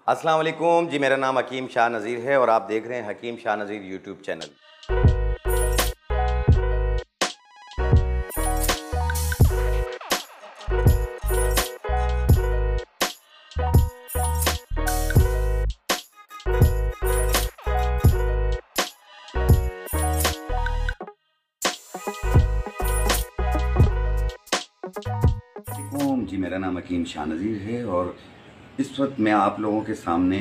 अस्सलाम वालेकुम जी। मेरा नाम हकीम शाह नज़ीर है और आप देख रहे हैं हकीम शाह नज़ीर यूट्यूब चैनल। जी, मेरा नाम हकीम शाह नज़ीर है और इस वक्त मैं आप लोगों के सामने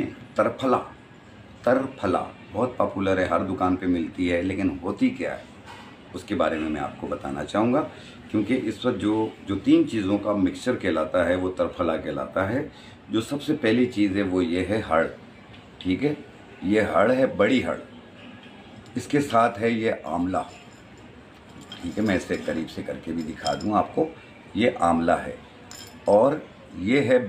तरफला बहुत पॉपुलर है, हर दुकान पे मिलती है, लेकिन होती क्या है उसके बारे में मैं आपको बताना चाहूँगा। क्योंकि इस वक्त जो तीन चीज़ों का मिक्सचर कहलाता है वो तरफला कहलाता है। जो सबसे पहली चीज़ है वो ये है हड़, ठीक है, ये हड़ है, बड़ी हड़। इसके साथ है ये आंवला, ठीक है, मैं इसे करीब से करके भी दिखा दूँ आपको। ये आंवला है और ये है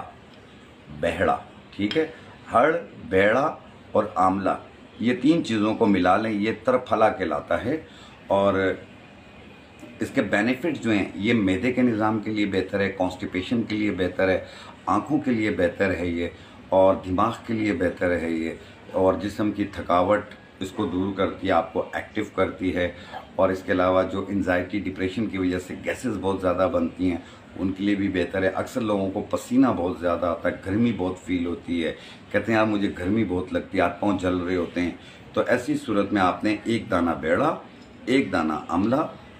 बहड़ा, ठीक है। हड़, बेड़ा और आंवला, ये तीन चीज़ों को मिला लें, ये तरफला कहलाता है। और इसके बेनिफिट जो हैं, ये मैदे के निज़ाम के लिए बेहतर है, कॉन्स्टिपेशन के लिए बेहतर है, आँखों के लिए बेहतर है ये, और दिमाग के लिए बेहतर है ये, और जिस्म की थकावट इसको दूर करती है, आपको एक्टिव करती है। और इसके अलावा जो एंजाइटी डिप्रेशन की वजह से गैसेस बहुत ज़्यादा बनती हैं उनके लिए भी बेहतर है। अक्सर लोगों को पसीना बहुत ज़्यादा आता है, गर्मी बहुत फील होती है, कहते हैं यार मुझे गर्मी बहुत लगती है, हाथ पाँव जल रहे होते हैं। तो ऐसी सूरत में आपने एक दाना बेड़ा, एक दाना आंवला,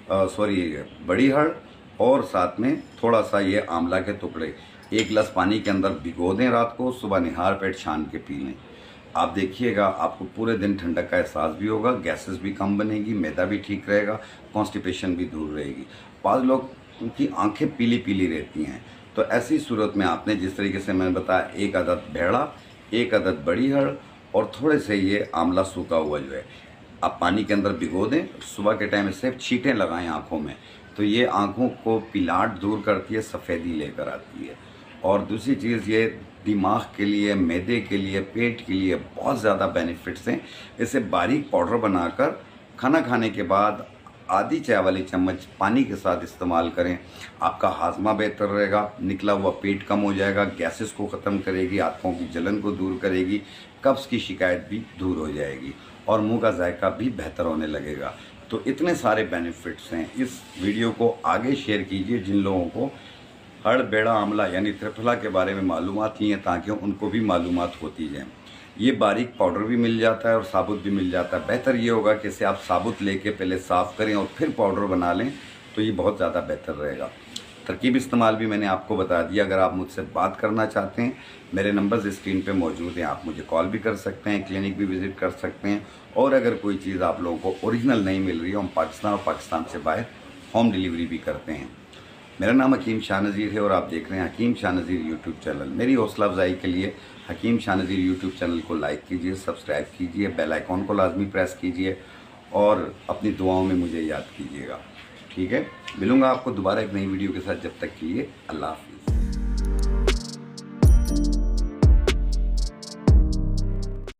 बड़ी हड़, और साथ में थोड़ा सा ये आंवला के टुकड़े 1 गिलास पानी के अंदर भिगो दें रात को, सुबह निहार पेट छान के पी लें। आप देखिएगा आपको पूरे दिन ठंडक का एहसास भी होगा, गैसेस भी कम बनेगी, मैदा भी ठीक रहेगा, कॉन्स्टिपेशन भी दूर रहेगी। बाद लोग उनकी आंखें पीली पीली रहती हैं, तो ऐसी सूरत में आपने जिस तरीके से मैंने बताया, 1 अदद भेड़ा, 1 अदद बड़ी हड़ और थोड़े से ये आंवला सूखा हुआ जो है, आप पानी के अंदर भिगो दें। सुबह के टाइम इससे छींटें लगाएं आँखों में, तो ये आँखों को पिलाट दूर करती है, सफ़ेदी लेकर आती है। और दूसरी चीज़ ये दिमाग के लिए, मैदे के लिए, पेट के लिए बहुत ज़्यादा बेनिफिट्स हैं। इसे बारीक पाउडर बनाकर खाना खाने के बाद आधी चाय वाली चम्मच पानी के साथ इस्तेमाल करें, आपका हाजमा बेहतर रहेगा, निकला हुआ पेट कम हो जाएगा, गैसेस को ख़त्म करेगी, आँखों की जलन को दूर करेगी, कब्ज़ की शिकायत भी दूर हो जाएगी और मुंह का जायका भी बेहतर होने लगेगा। तो इतने सारे बेनिफिट्स हैं। इस वीडियो को आगे शेयर कीजिए जिन लोगों को हड़, बेड़ा, आंवला यानी त्रिफला के बारे में मालूमात नहीं है, ताकि उनको भी मालूमात होती जाए। ये बारीक पाउडर भी मिल जाता है और साबुत भी मिल जाता है। बेहतर ये होगा कि इसे आप साबुत लेके पहले साफ़ करें और फिर पाउडर बना लें, तो ये बहुत ज़्यादा बेहतर रहेगा। तरकीब इस्तेमाल भी मैंने आपको बता दिया। अगर आप मुझसे बात करना चाहते हैं, मेरे नंबर्स स्क्रीन पे मौजूद हैं, आप मुझे कॉल भी कर सकते हैं, क्लिनिक भी विज़िट कर सकते हैं। और अगर कोई चीज़ आप लोगों को ओरिजिनल नहीं मिल रही हो, हम पाकिस्तान और पाकिस्तान से बाहर होम डिलीवरी भी करते हैं। मेरा नाम हकीम शाह नज़ीर है और आप देख रहे हैं हकीम शाह नज़ीर यूट्यूब चैनल। मेरी हौसला अफजाई के लिए हकीम शाह नज़ीर यूट्यूब चैनल को लाइक कीजिए, सब्सक्राइब कीजिए, बेल आइकॉन को लाजमी प्रेस कीजिए और अपनी दुआओं में मुझे याद कीजिएगा, ठीक है। मिलूँगा आपको दोबारा एक नई वीडियो के साथ, जब तक के लिए अल्लाह हाफिज़।